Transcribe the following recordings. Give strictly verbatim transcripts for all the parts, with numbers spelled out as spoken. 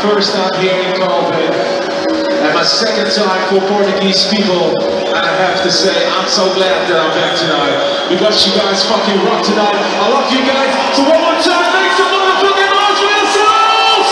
first time here in Copenhagen, and my second time for Portuguese people, and I have to say, I'm so glad that I'm back tonight, because you guys fucking rock tonight. I love you guys, so one more time, make some motherfucking noise for yourselves!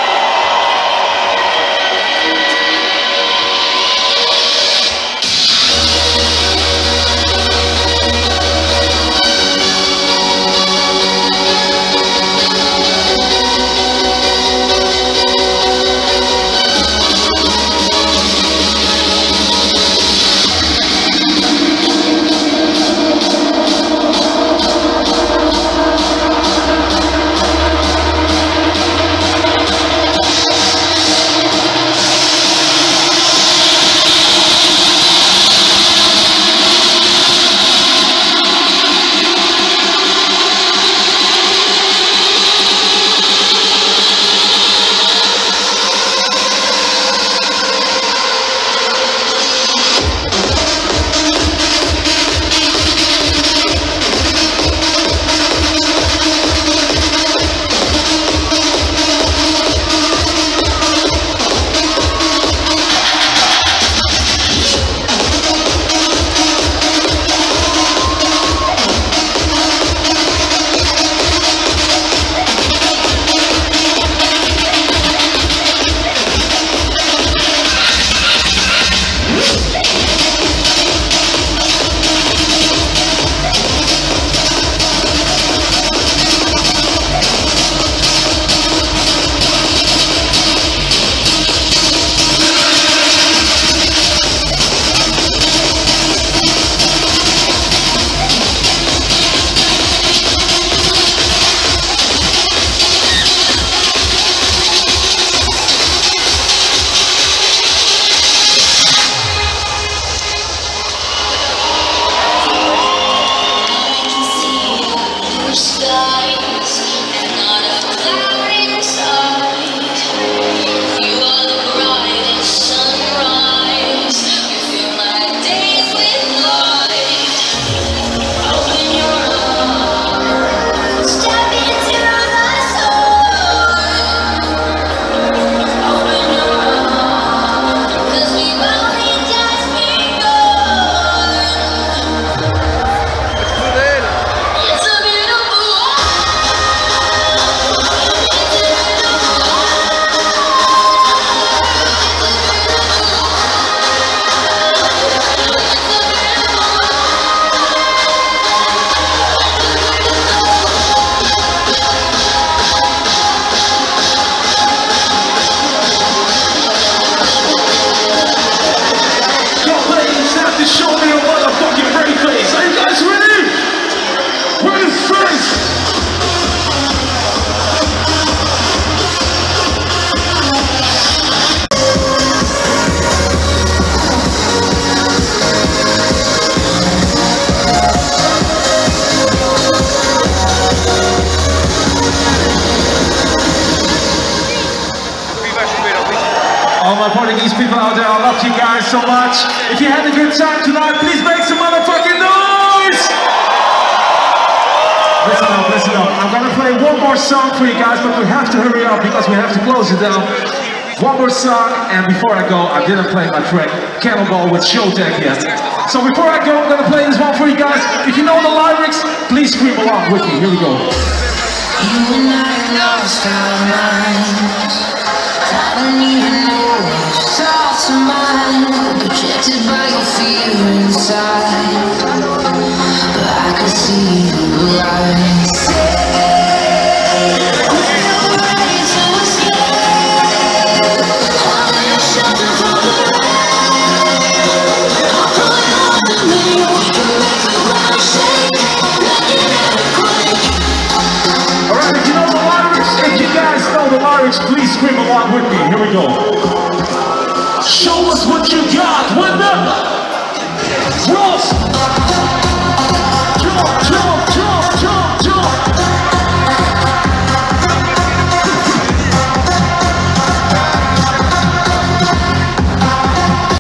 All my Portuguese people out there, I love you guys so much. If you had a good time tonight, please make some motherfucking noise! Listen up, listen up. I'm gonna play one more song for you guys, but we have to hurry up because we have to close it down. One more song, and before I go, I didn't play my track Cannonball with Showtech yet. So before I go, I'm gonna play this one for you guys. If you know the lyrics, please scream along with me. Here we go. You and I lost our minds. I don't even know which thoughts are mine, projected by your fear inside, but I could see the light. Alright, if you know the lyrics, if you guys know the lyrics, please scream along with me. Here we go.